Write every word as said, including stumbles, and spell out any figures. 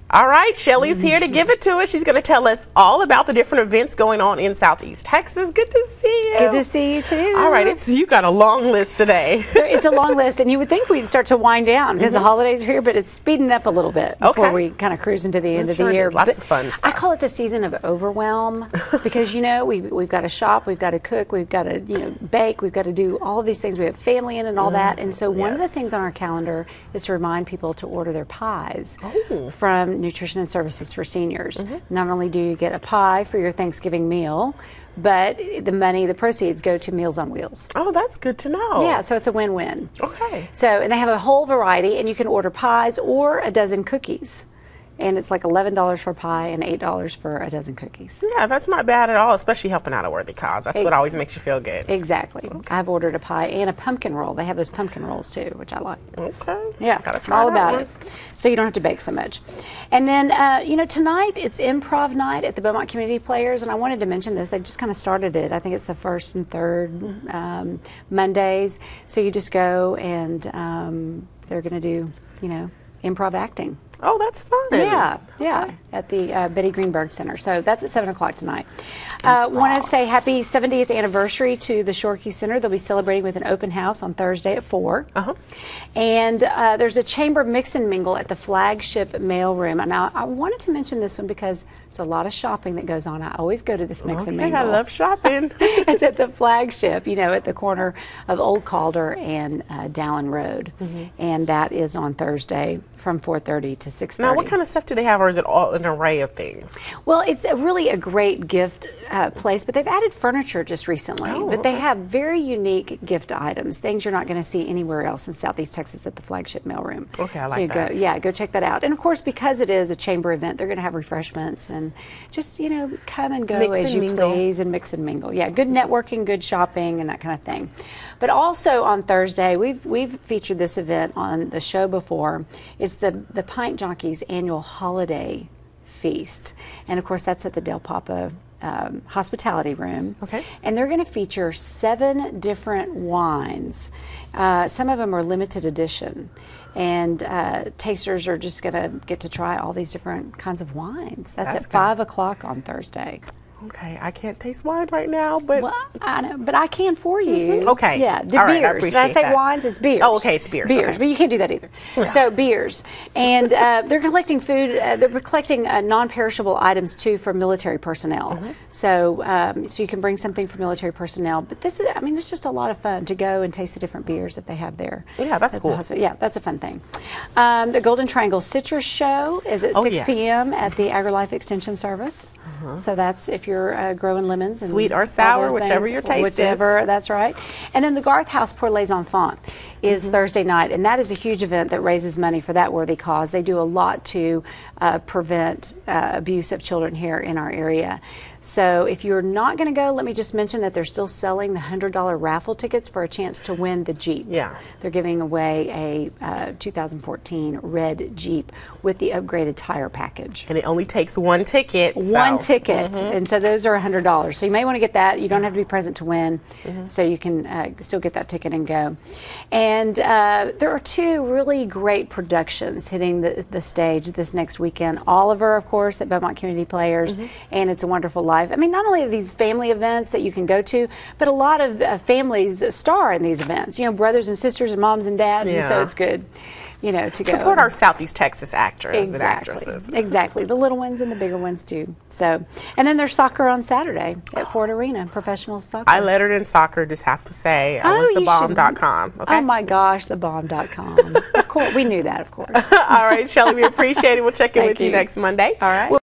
All right, Shelly's here to give it to us. She's going to tell us all about the different events going on in Southeast Texas. Good to see you. Good to see you too. All right, it's you got a long list today. It's a long list, and you would think we'd start to wind down because mm-hmm. the holidays are here, but it's speeding up a little bit before okay. we kind of cruise into the end it of sure the year. Is. Lots but of fun stuff. I call it the season of overwhelm because you know we we've got to shop, we've got to cook, we've got to you know bake, we've got to do all of these things. We have family in and all mm, that, and so one yes. of the things on our calendar is to remind people to order their pies oh. from Nutrition and Services for Seniors. Mm-hmm. Not only do you get a pie for your Thanksgiving meal, but the money, the proceeds go to Meals on Wheels. Oh, that's good to know. Yeah, so it's a win-win. Okay. So, and they have a whole variety, and you can order pies or a dozen cookies. And it's like eleven dollars for a pie and eight dollars for a dozen cookies. Yeah, that's not bad at all, especially helping out a worthy cause. That's Ex what always makes you feel good. Exactly. Okay. I've ordered a pie and a pumpkin roll. They have those pumpkin rolls too, which I like. Okay. Yeah, gotta try all about one. it. So you don't have to bake so much. And then, uh, you know, tonight it's improv night at the Beaumont Community Players, and I wanted to mention this. They've just kind of started it. I think it's the first and third um, Mondays. So you just go and um, they're going to do, you know, improv acting. Oh, that's fun. Yeah, yeah, okay. at the uh, Betty Greenberg Center. So that's at seven o'clock tonight. Uh, want to say happy seventieth anniversary to the Shorkey Center. They'll be celebrating with an open house on Thursday at four. Uh-huh. And uh, there's a chamber mix and mingle at the flagship mailroom. And now I wanted to mention this one because there's a lot of shopping that goes on. I always go to this mix okay, and mingle. I love shopping. It's at the flagship, you know, at the corner of Old Calder and uh, Dallin Road. Mm-hmm. And that is on Thursday from four thirty to six thirty. Now, what kind of stuff do they have, or is it all an array of things? Well, it's a really a great gift uh, place, but they've added furniture just recently. Oh, but okay. they have very unique gift items, things you're not going to see anywhere else in Southeast Texas at the flagship mailroom. Okay, I like so you that. Go, yeah, go check that out. And of course, because it is a chamber event, they're going to have refreshments and just, you know, come and go mix as and you mingle. please and mix and mingle. Yeah, good networking, good shopping, and that kind of thing. But also on Thursday, we've we've featured this event on the show before. It's the the Pint Jockeys annual holiday feast, and of course that's at the Del Papa um, Hospitality Room. Okay. And they're going to feature seven different wines. Uh, some of them are limited edition, and uh, tasters are just going to get to try all these different kinds of wines. That's, That's at good. five o'clock on Thursday. Okay, I can't taste wine right now, but well, I know, but I can for you. Mm-hmm. Okay, yeah, the all beers. right, I Did I say that. wines? It's beers. Oh, okay, it's beers. Beers, okay. but you can't do that either. Yeah. So beers, and uh, they're collecting food. Uh, they're collecting uh, non-perishable items too for military personnel. Mm-hmm. So, um, so you can bring something for military personnel. But this is, I mean, it's just a lot of fun to go and taste the different beers that they have there. Yeah, that's cool. Yeah, that's a fun thing. Um, the Golden Triangle Citrus Show is at oh, six yes. p m at the AgriLife Extension Service. Uh-huh. So that's if you're uh, growing lemons and sweet or sour, whichever things, your taste whichever, is. That's right. And then the Garth House pour les enfants is mm-hmm. Thursday night, and that is a huge event that raises money for that worthy cause. They do a lot to uh, prevent uh, abuse of children here in our area. So if you're not going to go, let me just mention that they're still selling the one hundred dollar raffle tickets for a chance to win the Jeep. Yeah. They're giving away a uh, two thousand fourteen red Jeep with the upgraded tire package. And it only takes one ticket. One so. ticket. Mm-hmm. And so those are one hundred dollars. So you may want to get that. You don't have to be present to win. Mm-hmm. So you can uh, still get that ticket and go. And uh, there are two really great productions hitting the, the stage this next weekend. Oliver, of course, at Beaumont Community Players, mm-hmm. and It's a Wonderful Life. I mean, not only are these family events that you can go to, but a lot of uh, families star in these events. You know, brothers and sisters and moms and dads, yeah. and so it's good, you know, to go. Support our Southeast Texas actors exactly. and actresses. Exactly. The little ones and the bigger ones, too. So, and then there's soccer on Saturday at Ford Arena, professional soccer. I lettered in soccer, just have to say. I oh, was the bomb dot com. Okay? Oh, my gosh, the bomb dot com. Of course, we knew that, of course. All right, Shelly, we appreciate it. We'll check in with you. you next Monday. All right. We'll